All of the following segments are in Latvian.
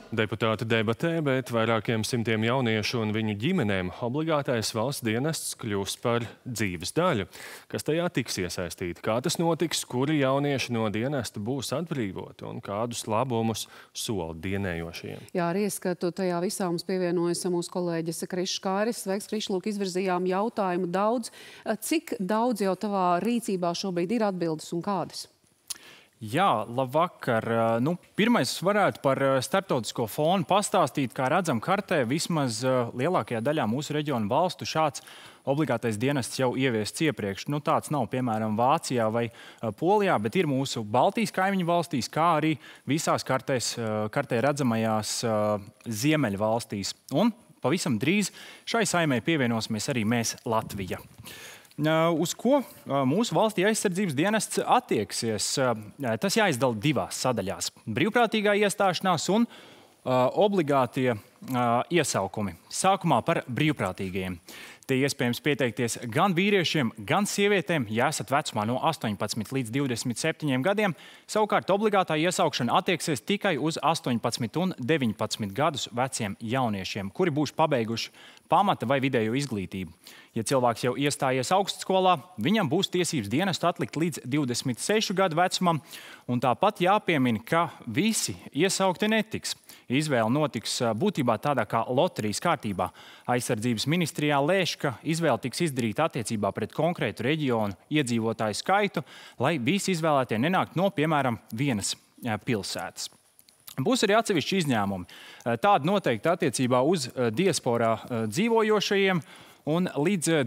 Deputāti debatē, bet vairākiem simtiem jauniešu un viņu ģimenēm obligātais valsts dienests kļūs par dzīves daļu. Kas tajā tiks iesaistīti? Kā tas notiks? Kuri jaunieši no dienesta būs atbrīvoti un kādus labumus sola dienējošiem? Jā, ar ieskatu tajā visā mums pievienojas mūsu kolēģis Krišs Kāris. Sveiks, Krišs, lūk, izvirzījām jautājumu daudz. Cik daudz jau tavā rīcībā šobrīd ir atbildes un kādas? Jā, labvakar. Pirmais varētu par starptautisko fonu pastāstīt. Kā redzam kartē, vismaz lielākajā daļā mūsu reģionu valstu šāds obligātais dienests jau ieviests iepriekš. Tāds nav, piemēram, Vācijā vai Polijā, bet ir mūsu Baltijas kaimiņu valstīs, kā arī visās kartē redzamajās ziemeļu valstīs. Un pavisam drīz šai saimei pievienosimies arī mēs, Latvija. Uz ko mūsu valstī aizsardzības dienests attieksies? Tas jāizdala divās sadaļās – brīvprātīgā iestāšanās un obligātie iesaukumi. Sākumā par brīvprātīgajiem. Te iespējams pieteikties gan vīriešiem, gan sievietēm, ja esat vecumā no 18 līdz 27 gadiem. Savukārt obligātā iesaukšana attieksies tikai uz 18 un 19 gadus veciem jauniešiem, kuri būs pabeiguši pamata vai vidējo izglītību. Ja cilvēks jau iestājies augstskolā, viņam būs tiesības dienestu atlikt līdz 26 gadu vecumam, un tāpat jāpiemina, ka visi iesaukti netiks. Izvēle notiks būtībā tādā kā loterijas kārtībā. Aizsardzības ministrijā lēš, ka izvēle tiks izdarīta attiecībā pret konkrētu reģionu iedzīvotāju skaitu, lai visi izvēlētie nenāktu no, piemēram, vienas pilsētas. Būs arī atsevišķi izņēmumi. Tādi noteikti attiecībā uz diasporā dzīvojošajiem, un līdz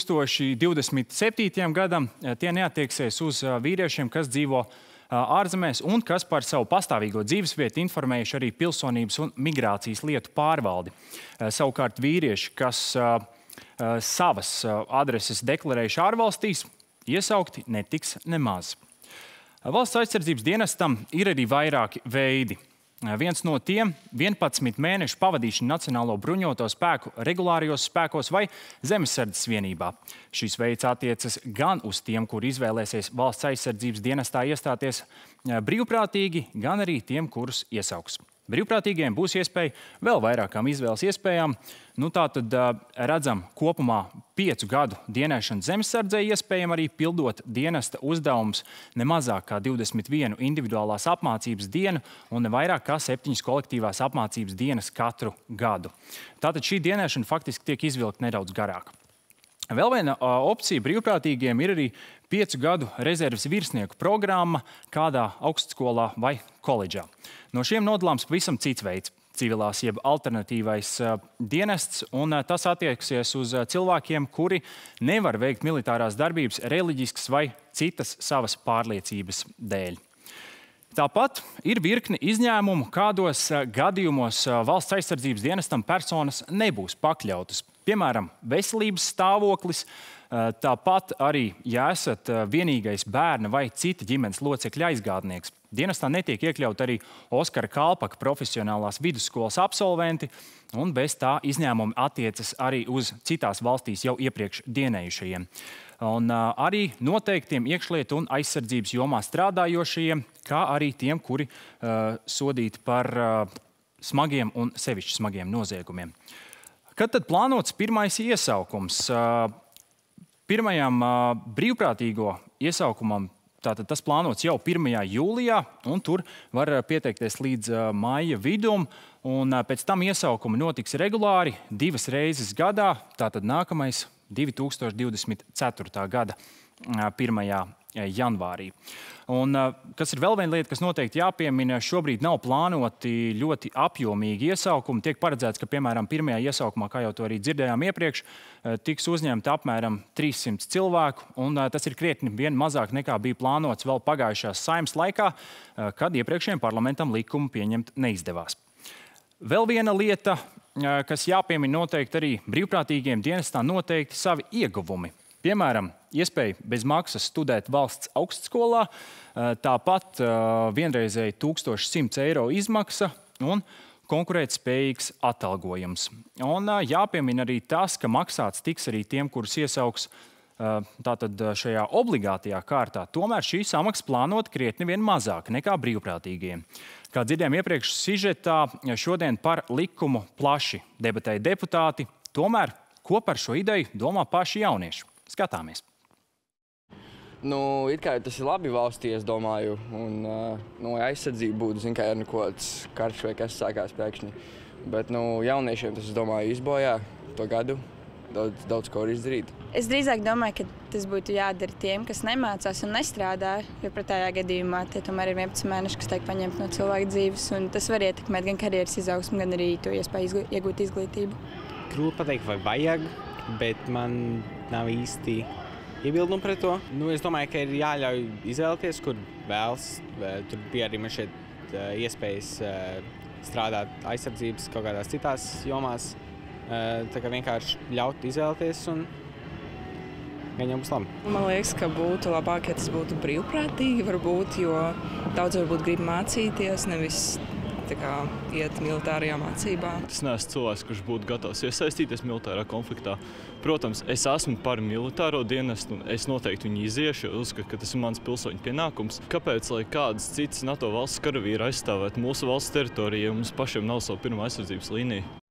2027. gadam tie neattieksies uz vīriešiem, kas dzīvo ārzemēs un kas par savu pastāvīgo dzīvesvietu informējuši arī pilsonības un migrācijas lietu pārvaldi. Savukārt vīrieši, kas savas adreses deklarējuši ārvalstīs, iesaukti netiks nemaz. Valsts aizsardzības dienestam ir arī vairāki veidi. Viens no tiem – 11 mēnešu pavadīšana Nacionālo bruņoto spēku regulārajos spēkos vai zemesardzes vienībā. Šis veids attiecas gan uz tiem, kur izvēlēsies valsts aizsardzības dienestā iestāties brīvprātīgi, gan arī tiem, kurus iesauks. Brīvprātīgiem būs iespēja vēl vairākām izvēles iespējām. Tātad redzam kopumā 5 gadu dienēšanu zemesardzē iespējami arī pildot dienesta uzdevumus ne mazāk kā 21 individuālās apmācības dienu un ne vairāk kā 7 kolektīvās apmācības dienas katru gadu. Tātad šī dienēšana faktiski tiek izvilkta nedaudz garāk. Vēl viena opcija brīvprātīgiem ir arī 5 gadu rezerves virsnieku programma kādā augstskolā vai koledžā. No šiem nodalāms pavisam cits veids – civilās jeb alternatīvais dienests, un tas attieksies uz cilvēkiem, kuri nevar veikt militārās darbības reliģiskas vai citas savas pārliecības dēļ. Tāpat ir virkne izņēmumu, kādos gadījumos valsts aizsardzības dienestam personas nebūs pakļautas. Piemēram, veselības stāvoklis, tāpat arī, ja esat vienīgais bērna vai cita ģimenes locekļa aizgādnieks. Dienestā netiek iekļaut arī Oskara Kalpaka profesionālās vidusskolas absolventi, un bez tā izņēmumi attiecas arī uz citās valstīs jau iepriekš dienējušajiem. Un arī noteiktiem iekšlietu un aizsardzības jomā strādājošajiem, kā arī tiem, kuri sodīti par smagiem un sevišķi smagiem noziegumiem. Kad tad plānots pirmais iesaukums? Pirmajam brīvprātīgo iesaukumam tātad tas plānots jau 1. jūlijā, un tur var pieteikties līdz maija vidum, un pēc tam iesaukumi notiks regulāri 2 reizes gadā, tātad nākamais 2024. gada 1. janvārī. Un kas ir vēl viena lieta, kas noteikti jāpiemina, šobrīd nav plānoti ļoti apjomīgi iesaukumi. Tiek paredzēts, ka, piemēram, pirmajā iesaukumā, kā jau to arī dzirdējām iepriekš, tiks uzņemti apmēram 300 cilvēku, un tas ir krietni vien mazāk nekā bija plānots vēl pagājušās Saeimas laikā, kad iepriekšējiem parlamentam likumu pieņemt neizdevās. Vēl viena lieta, kas jāpiemina noteikti arī brīvprātīgiem dienestā, noteikti savi ieguvumi. Piemēram, iespēja bez maksas studēt valsts augstskolā, tāpat vienreizēji 1100 eiro izmaksa un konkurētspējīgs atalgojums. Un jāpiemina arī tas, ka maksāts tiks arī tiem, kurus iesauks tātad šajā obligātajā kārtā, tomēr šī samaksa plānota krietni vien mazāk nekā brīvprātīgiem. Kā dzirdējām iepriekš sižetā, šodien par likumu plaši debatēja deputāti. Tomēr, ko par šo ideju domā paši jaunieši? Skatāmies. It kā tas ir labi valstī, es domāju, un aizsardzība būtu, ja kāds karš vai kas sākās pēkšņi. Bet jauniešiem tas, es domāju, izbojā to gadu. Daudz ko var izdarīt. Es drīzāk domāju, ka tas būtu jādara tiem, kas nemācās un nestrādā, jo pretējā gadījumā tie tomēr ir 11 mēneši, kas tiek paņemti no cilvēka dzīves, un tas var ietekmēt gan karjeras izaugsmu, gan arī to iespēju iegūt izglītību. Grūti pateikt, vai vajag, bet man nav īsti iebildumu pret to. Es domāju, ka ir jāļauj izvēlēties, kur vēlas. Tur bija arī man šeit iespējas strādāt aizsardzības kaut kādās citās jomās. Tā kā vienkārši ļaut izvēlēties un gan jau būs labi. Man liekas, ka būtu labāk, ja tas būtu brīvprātīgi, varbūt, jo daudz varbūt grib mācīties, nevis iet militārajā mācībā. Es neesmu cilvēks, kurš būtu gatavs iesaistīties militārā konfliktā. Protams, es esmu par militāro dienestu un es noteikti viņu iziešu, jo uzskatu, ka tas ir mans pilsoņu pienākums. Kāpēc, lai kādas citas NATO valsts karavīri aizstāvētu mūsu valsts teritoriju, ja mums pašiem nav savu pirmo aizsardzības līniju?